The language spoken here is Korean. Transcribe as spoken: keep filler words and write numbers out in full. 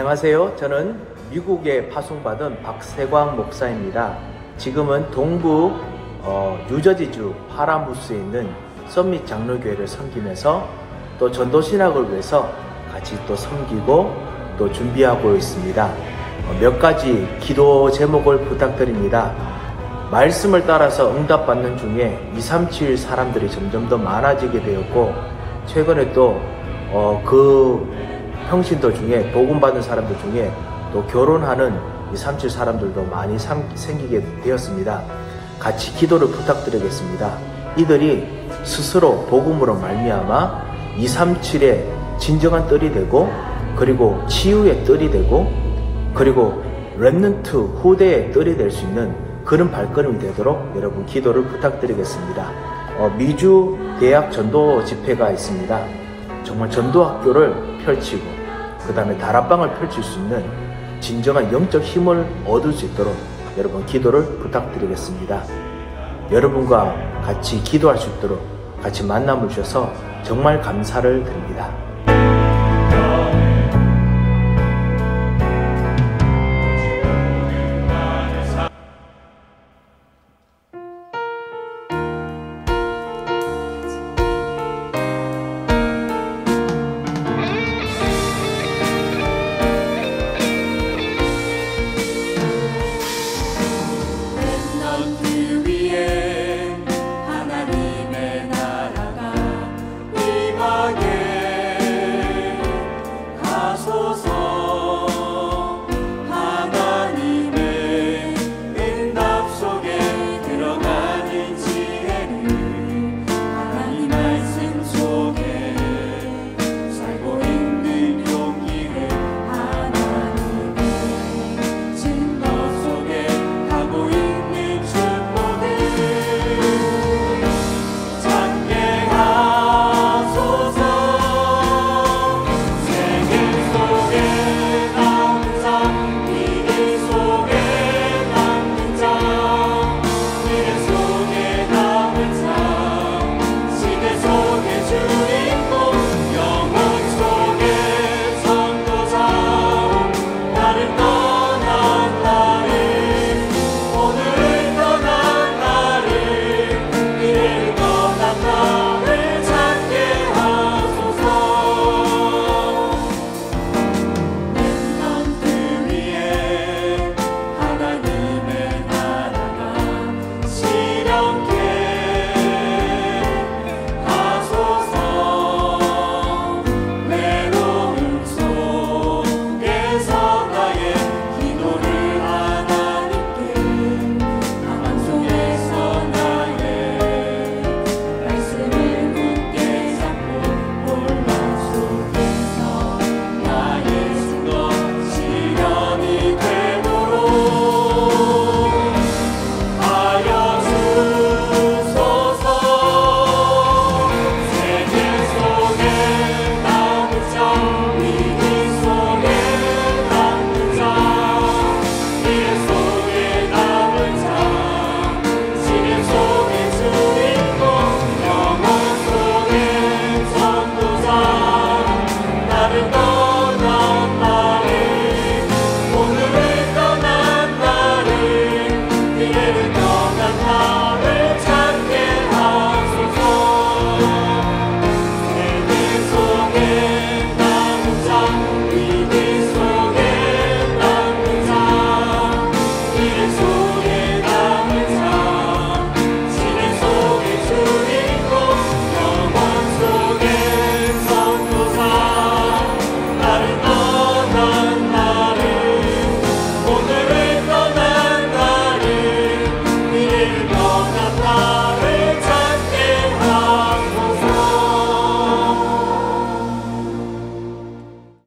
안녕하세요. 저는 미국에 파송받은 박세광 목사입니다. 지금은 동부 어, 뉴저지주 파라무스에 있는 썸밋 장로교회를 섬기면서 또 전도신학을 위해서 같이 또 섬기고 또 준비하고 있습니다. 어, 몇 가지 기도 제목을 부탁드립니다. 말씀을 따라서 응답받는 중에 이삼칠 사람들이 점점 더 많아지게 되었고, 최근에 또 어, 그 평신도 중에 복음받은 사람들 중에 또 결혼하는 이삼칠 사람들도 많이 삼, 생기게 되었습니다. 같이 기도를 부탁드리겠습니다. 이들이 스스로 복음으로 말미암아 이삼칠의 진정한 뜰이 되고, 그리고 치유의 뜰이 되고, 그리고 렘넌트 후대의 뜰이 될 수 있는 그런 발걸음이 되도록 여러분 기도를 부탁드리겠습니다. 어, 미주 대학 전도 집회가 있습니다. 정말 전도학교를 펼치고 그 다음에 다락방을 펼칠 수 있는 진정한 영적 힘을 얻을 수 있도록 여러분 기도를 부탁드리겠습니다. 여러분과 같이 기도할 수 있도록 같이 만남을 주셔서 정말 감사를 드립니다.